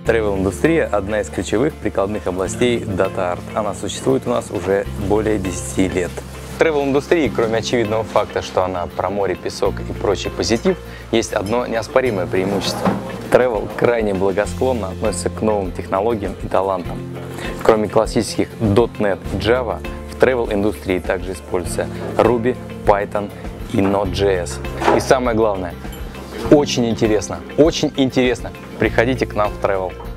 Travel-индустрия – одна из ключевых прикладных областей Data Art. Она существует у нас уже более 10 лет. В travel-индустрии, кроме очевидного факта, что она про море, песок и прочий позитив, есть одно неоспоримое преимущество. Travel крайне благосклонно относится к новым технологиям и талантам. Кроме классических .NET и Java, в travel-индустрии также используются Ruby, Python и Node.js. И самое главное, очень интересно, приходите к нам в Travel.